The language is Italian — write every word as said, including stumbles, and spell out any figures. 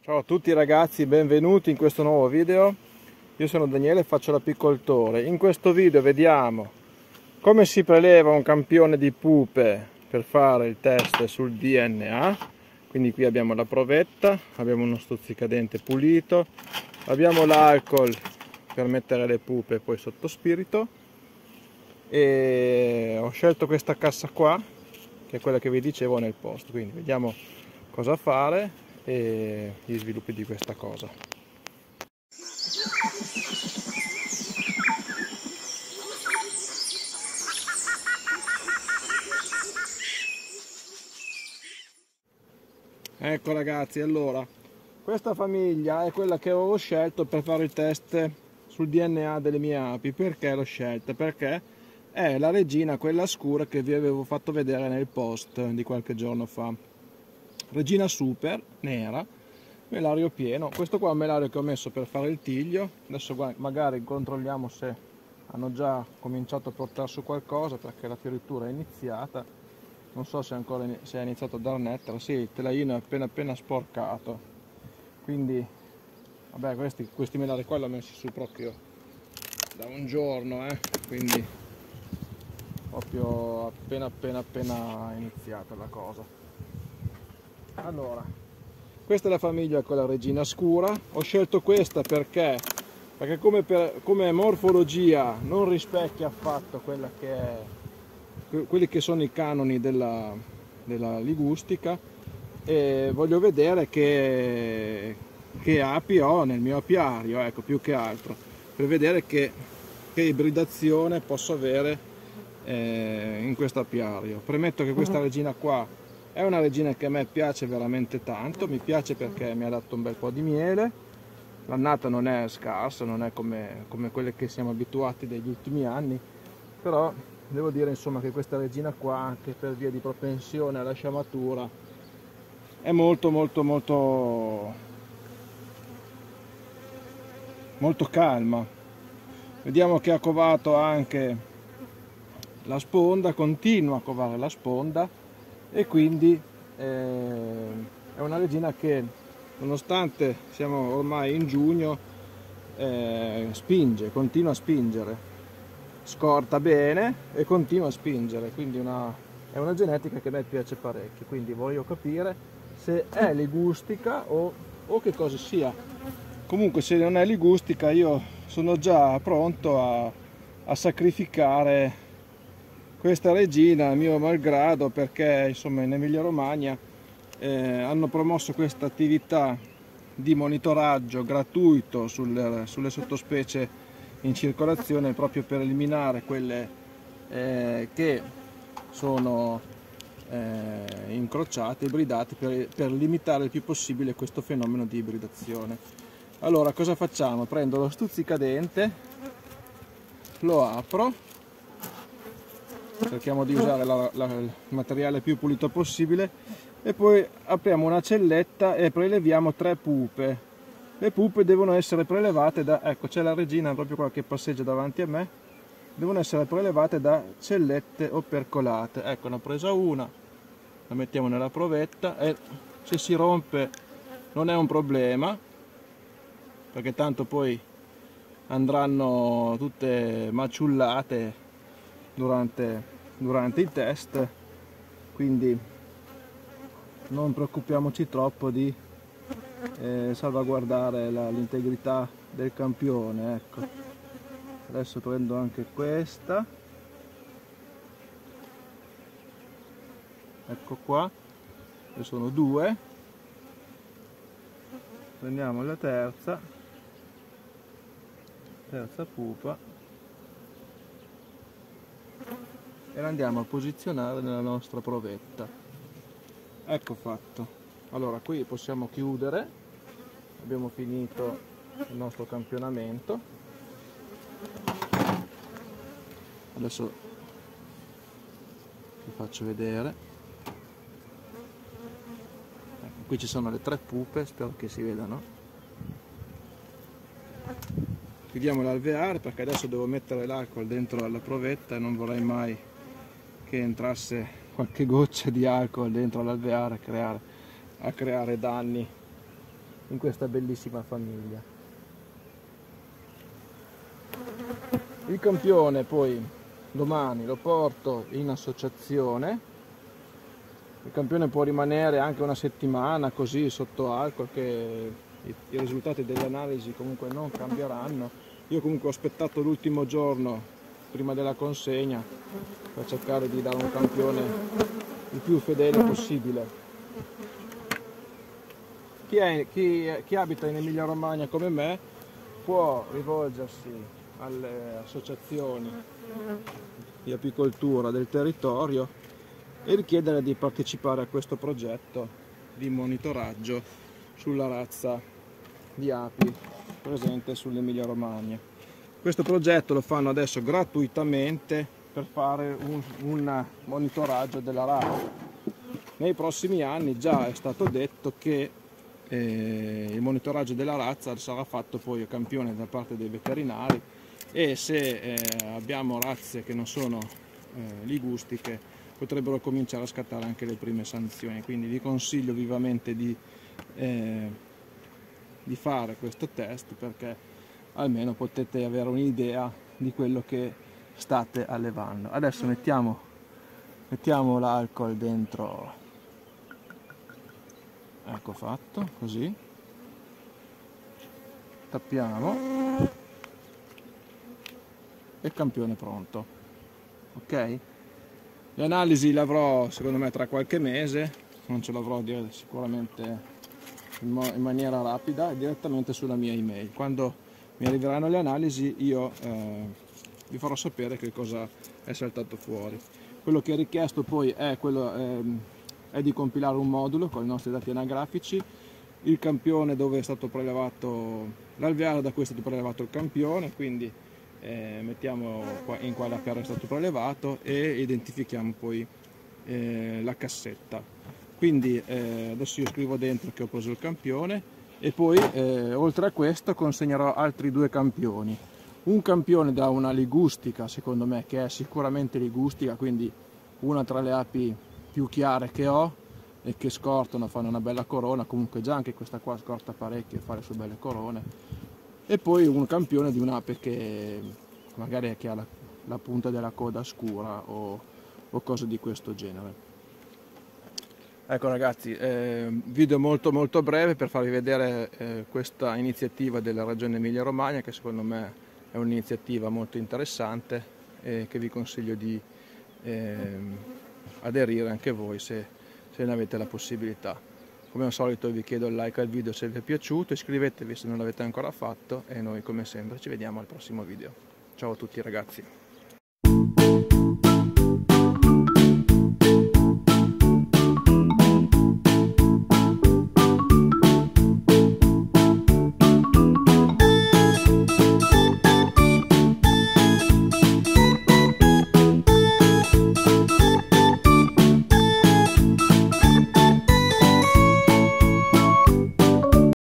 Ciao a tutti ragazzi, benvenuti in questo nuovo video. Io sono Daniele e faccio l'apicoltore. In questo video vediamo come si preleva un campione di pupe per fare il test sul D N A. Quindi qui abbiamo la provetta, abbiamo uno stuzzicadente pulito, abbiamo l'alcol per mettere le pupe poi sotto spirito, e ho scelto questa cassa qua che è quella che vi dicevo nel post. Quindi vediamo cosa fare e gli sviluppi di questa cosa. Ecco ragazzi, allora questa famiglia è quella che avevo scelto per fare il test sul D N A delle mie api. Perché l'ho scelta? Perché è la regina, quella scura che vi avevo fatto vedere nel post di qualche giorno fa. Regina super, nera, melario pieno. Questo qua è un melario che ho messo per fare il tiglio. Adesso magari controlliamo se hanno già cominciato a portare su qualcosa, perché la fioritura è iniziata. Non so se ancora se è iniziato a dar nettare. Sì, il telaino è appena appena sporcato. Quindi, vabbè, questi, questi melari qua li ho messi su proprio da un giorno, eh. Quindi proprio appena appena appena iniziata la cosa. Allora, questa è la famiglia con la regina scura. Ho scelto questa perché, perché come, per, come morfologia non rispecchia affatto quella che è, quelli che sono i canoni della, della ligustica, e voglio vedere che, che api ho nel mio apiario, ecco, più che altro, per vedere che, che ibridazione posso avere eh, in questo apiario. Premetto che questa regina qua è una regina che a me piace veramente tanto, mi piace perché mi ha dato un bel po' di miele, l'annata non è scarsa, non è come, come quelle che siamo abituati degli ultimi anni, però devo dire insomma che questa regina qua, anche per via di propensione alla sciamatura, è molto molto molto molto calma. Vediamo che ha covato anche la sponda, continua a covare la sponda, e quindi eh, è una regina che, nonostante siamo ormai in giugno, eh, spinge, continua a spingere, scorta bene e continua a spingere. Quindi una, è una genetica che a me piace parecchio. Quindi voglio capire se è ligustica o, o che cosa sia. Comunque, se non è ligustica, io sono già pronto a, a sacrificare questa regina a mio malgrado, perché insomma in Emilia Romagna eh, hanno promosso questa attività di monitoraggio gratuito sulle, sulle sottospecie in circolazione, proprio per eliminare quelle eh, che sono eh, incrociate, ibridate, per, per limitare il più possibile questo fenomeno di ibridazione. Allora cosa facciamo? Prendo lo stuzzicadente, lo apro, cerchiamo di usare la, la, il materiale più pulito possibile, e poi apriamo una celletta e preleviamo tre pupe. Le pupe devono essere prelevate da, ecco, c'è la regina proprio qua che passeggia davanti a me, devono essere prelevate da cellette opercolate. Ecco, ne ho presa una, la mettiamo nella provetta, e se si rompe non è un problema, perché tanto poi andranno tutte maciullate durante, durante il test, quindi non preoccupiamoci troppo di eh, salvaguardare l'integrità del campione. Ecco, adesso prendo anche questa, ecco qua, ne sono due, prendiamo la terza terza pupa e la andiamo a posizionare nella nostra provetta. Ecco fatto. Allora qui possiamo chiudere, abbiamo finito il nostro campionamento. Adesso vi faccio vedere. Ecco, qui ci sono le tre pupe, spero che si vedano. Chiudiamo l'alveare, perché adesso devo mettere l'alcol dentro alla provetta e non vorrei mai che entrasse qualche goccia di alcol dentro l'alveare a creare, a creare danni in questa bellissima famiglia. Il campione poi domani lo porto in associazione. Il campione può rimanere anche una settimana così sotto alcol, che i, i risultati delle analisi comunque non cambieranno. Io comunque ho aspettato l'ultimo giorno prima della consegna per cercare di dare un campione il più fedele possibile. Chi, è, chi, chi abita in Emilia Romagna come me può rivolgersi alle associazioni di apicoltura del territorio e richiedere di partecipare a questo progetto di monitoraggio sulla razza di api presente sull'Emilia Romagna. Questo progetto lo fanno adesso gratuitamente per fare un, un monitoraggio della razza. Nei prossimi anni già è stato detto che eh, il monitoraggio della razza sarà fatto poi a campione da parte dei veterinari, e se eh, abbiamo razze che non sono eh, ligustiche potrebbero cominciare a scattare anche le prime sanzioni. Quindi vi consiglio vivamente di, eh, di fare questo test, perché almeno potete avere un'idea di quello che state allevando. Adesso mettiamo, mettiamo l'alcol dentro, ecco fatto, così, tappiamo e il campione pronto, ok? Le analisi le avrò secondo me tra qualche mese, non ce l'avrò sicuramente in, in maniera rapida, direttamente sulla mia email. Quando mi arriveranno le analisi io eh, vi farò sapere che cosa è saltato fuori. Quello che è richiesto poi è, quello, eh, è di compilare un modulo con i nostri dati anagrafici, il campione dove è stato prelevato l'alveare da cui è stato prelevato il campione, quindi Eh, mettiamo qua, in quale alveare è stato prelevato, e identifichiamo poi eh, la cassetta. Quindi eh, adesso io scrivo dentro che ho preso il campione, e poi eh, oltre a questo consegnerò altri due campioni. Un campione da una ligustica, secondo me, che è sicuramente ligustica, quindi una tra le api più chiare che ho e che scortano, fanno una bella corona. Comunque già anche questa qua scorta parecchio e fa le sue belle corone. E poi un campione di un'ape che magari che ha la, la punta della coda scura o, o cose di questo genere. Ecco ragazzi, eh, video molto molto breve per farvi vedere eh, questa iniziativa della Regione Emilia Romagna, che secondo me è un'iniziativa molto interessante e che vi consiglio di eh, aderire anche voi se, se ne avete la possibilità. Come al solito vi chiedo il like al video se vi è piaciuto, iscrivetevi se non l'avete ancora fatto, e noi come sempre ci vediamo al prossimo video. Ciao a tutti ragazzi!